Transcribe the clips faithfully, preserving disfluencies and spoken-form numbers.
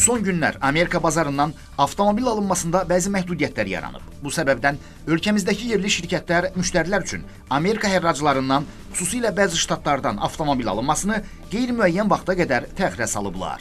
Son günlər Amerika bazarından avtomobil alınmasında bəzi məhdudiyyətlər yaranıb. Bu səbəbdən ölkəmizdəki yerli şirkətlər müştərilər üçün Amerika hərracılarından, xüsusilə bəzi ştatlardan avtomobil alınmasını qeyri-müəyyən vaxta qədər təxirə salıblar.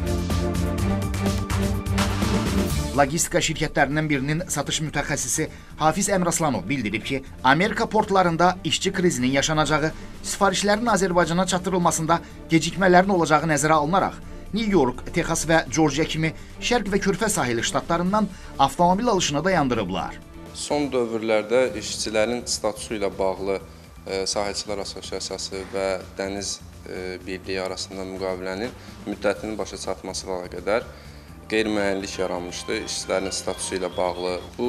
Logistika şirkətlərindən birinin satış mütəxəssisi Hafiz Əmraslanov bildirib ki, Amerika portlarında işçi krizinin yaşanacağı, sifarişlərin Azərbaycana çatdırılmasında gecikmələrin olacağı nəzərə alınaraq, New York, Texas və Georgia kimi şərq və körfə sahili ştatlarından avtomobil alışına dayandırıblar. Son dövrlərdə işçilərin statusu ilə bağlı Sahibçilər Assosiasiyası və Dəniz Birliyi arasında müqavilənin müddətinin başa çatması ilə qədər qeyri-müəyyənlik yaranmışdı işçilərin statusu ilə bağlı. Bu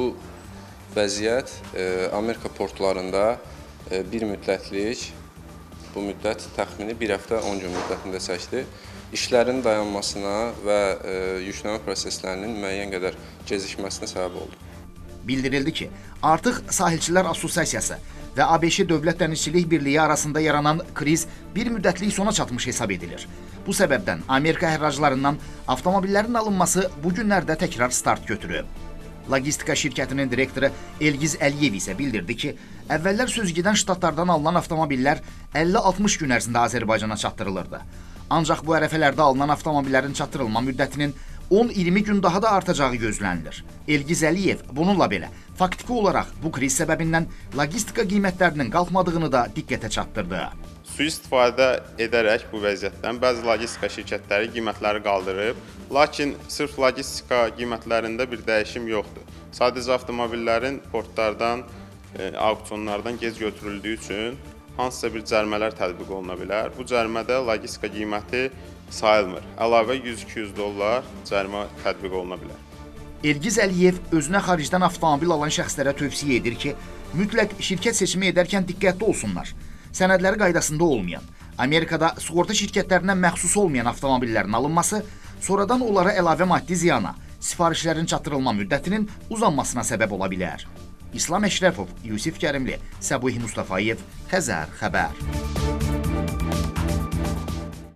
vəziyyət Amerika portlarında bir müddətlik, bu müddət təxmini bir həftə on gün müddətində çəkdi. İşlərin dayanmasına və yüklənmə proseslərinin müəyyən qədər gecikməsinə səbəb oldu. Bildirildi ki, artıq Sahilçilər Assosiasiyası və ABŞ Dövlət Dənizçilik Birliyi arasında yaranan kriz bir müddətlik sona çatmış hesab edilir. Bu səbəbdən Amerika hərracılarından avtomobillərin alınması bu günlərdə təkrar start götürüb. Logistika şirkətinin direktoru Elgiz Əliyev isə bildirdi ki, əvvəllər sözügedən ştatlardan alınan avtomobillər əlli altmış gün ərzində Azərbaycana çatdırılırdı. Ancaq bu ərəfələrdə alınan avtomobillərin çatdırılma müddətinin on iyirmi gün daha da artacağı gözlənilir. Elgiz Əliyev bununla belə faktiki olaraq bu kriz səbəbindən logistika qiymətlərinin qalxmadığını da diqqətə çatdırdı. Sui-istifadə edərək bu vəziyyətdən bəzi logistika şirkətləri qiymətləri qaldırıb, lakin sırf logistika qiymətlərində bir dəyişim yoxdur. Sadəcə avtomobillərin portlardan, e, auksionlardan gec götürüldüyü üçün hansısa bir cərimələr tətbiq oluna bilər. Bu cərimədə logistika qiyməti sayılmır. Əlavə yüz iki yüz dollar cərimə tətbiq oluna bilər. Elgiz Əliyev özünə xaricdən avtomobil alan şəxslərə tövsiyə edir ki, mütləq şirkət seçimi edərkən diqqətli olsunlar. Sənədləri qaydasında olmayan, Amerikada sığorta şirkətlərindən məxsus olmayan avtomobillərin alınması sonradan onlara əlavə maddi ziyana, sifarişlərin çatdırılma müddətinin uzanmasına səbəb ola bilər. İslam Əşrəfov, Yusif Kərimli, Səbuhi Mustafayev, Xəzər xəbər.